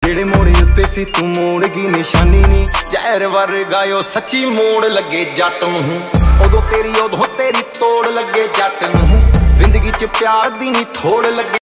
ਜਿਹੜੇ ਮੋੜੇ ਉੱਤੇ ਸੀ ਤੂੰ ਮੋੜ ਗਈ ਨਿਸ਼ਾਨੀ ਨੀ, ਜ਼ਹਿਰ ਵਰਗਾ ਓ ਸੱਚੀ ਮੋੜ ਲੱਗੇ ਜੱਟ ਨੂੰ। ਉਦੋਂ ਤੇਰੀ ਤੋੜ ਲੱਗੇ ਜੱਟ ਨੂੰ, ਜ਼ਿੰਦਗੀ 'ਚ ਪਿਆਰ ਦੀ ਨੀ ਥੋੜ ਲੱਗੇ।